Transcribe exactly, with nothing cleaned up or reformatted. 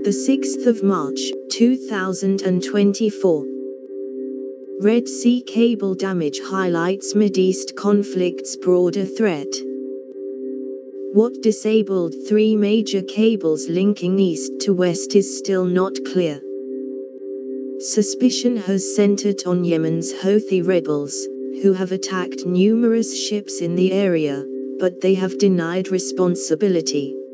the sixth of March, two thousand twenty-four. Red Sea cable damage highlights Mideast conflict's broader threat. What disabled three major cables linking east to west is still not clear. Suspicion has centered on Yemen's Houthi rebels, who have attacked numerous ships in the area, but they have denied responsibility.